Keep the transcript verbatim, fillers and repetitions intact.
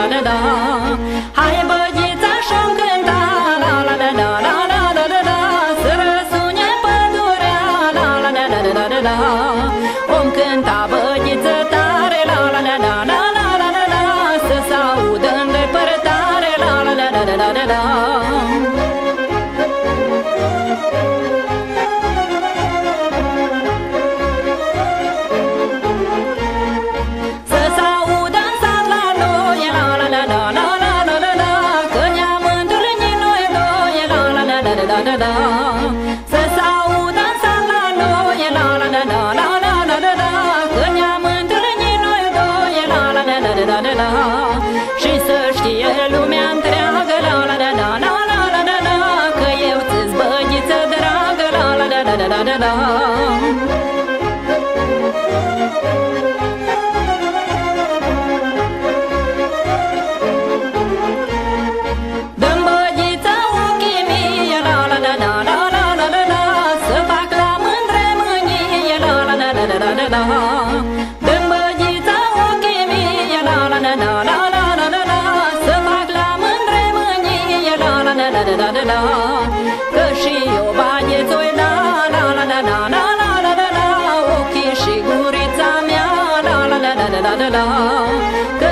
la la la. Hai băgița și-o cânta, la la la la la la la la la. Să răsune pădurea, la la la la la la la. Om cânta băgiță tare, la la la la la la la la la. Să s-audă în depărtare, la la la la la la la. Da da da, să s-audă în sat la noi, la la la la la la la la la. Că ne-am întâlnit noi doi, la la la la la la la. Și să știe lumea întreagă, la la la la la la la la la. Că eu ți-s băgiță dragă, la la la la la la la. Dă-mi băgița ochii mie, la la la la la la la la la. Să fac la mândre mânie, la la la la la la la. Că și eu băgeț-oi da, la la la la la la la la la. Ochii și gurița mea, la la la la la la la.